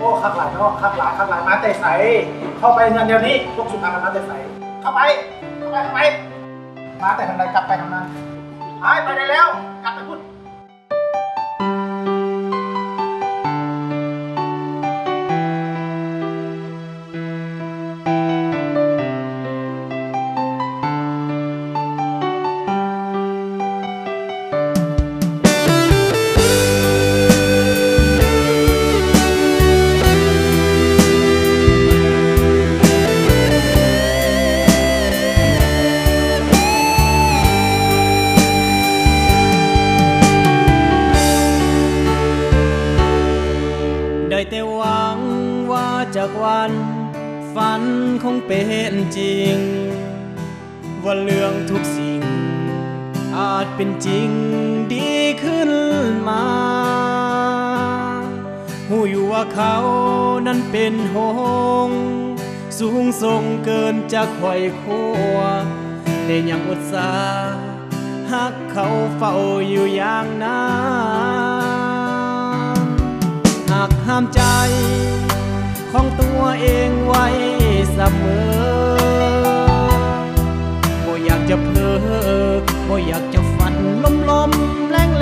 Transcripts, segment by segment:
อ้ข้างหลายเนาะข้างหลายมาแต่ใสเข้าไปเงินเดียวนี้พวกสุภาพมาแต่ใสเข้าไปมาแต่ทำไรกลับไปทำนั้นไปได้แล้วกลับไปพูดแต่หวังว่าจากวันฝันคงเป็นจริงว่าเรื่องทุกสิ่งอาจเป็นจริงดีขึ้นมาหูอยู่ว่าเขานั้นเป็นหงส์สูงส่งเกินจะไขว่คว้าแต่ยังอดสาหักเขาเฝ้าอยู่อย่างนั้นหากห้ามใจของตัวเองไว้เสมอบ่อยากจะเพ้อบ่อยากจะฝันลมแรง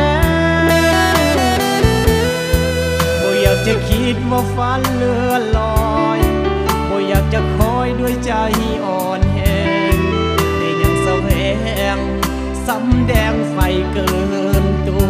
บ่อยากจะคิดว่าฝันเลื่อนลอยบ่อยากจะคอยด้วยใจอ่อนแห้งแต่ยังแสวงสำแดงไฟเกินตัว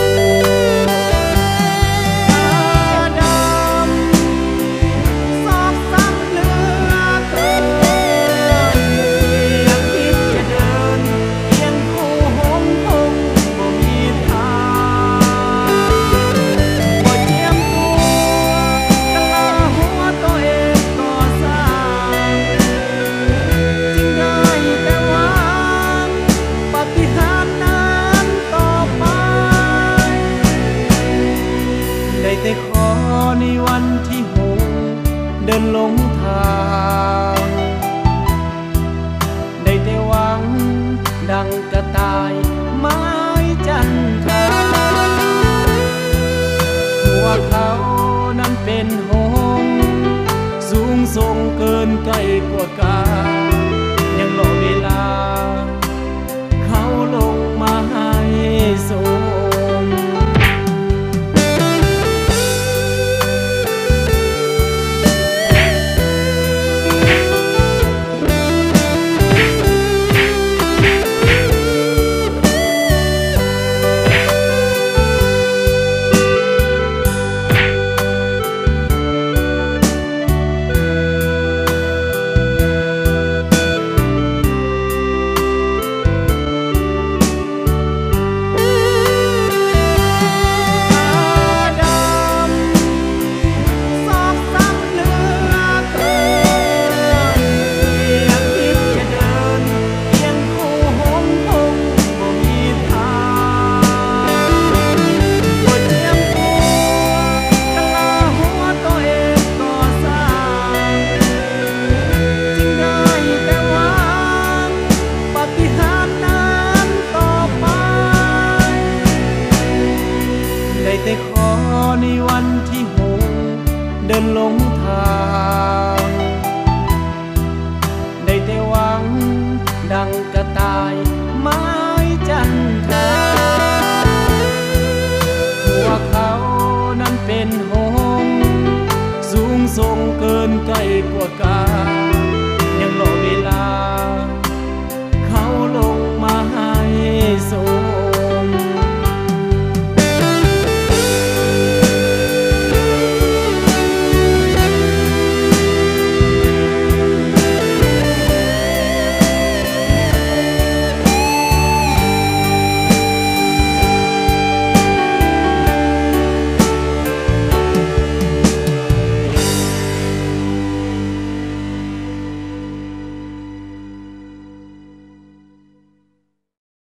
แต่ขอในวันที่หงเดินหลงทางได้แต่หวังดังกระต่ายไม้จันทราว่าเขานั้นเป็นหงสูงส่งเกินไกลกว่ากายังรอเวลาเขาลงมาให้ส่งแต่ขอในวันที่หงเดินหลงทางได้แต่หวังดังกระต่ายไม้จันทราว่าเขานั้นเป็นหงสูงส่งเกินไกลกว่ากา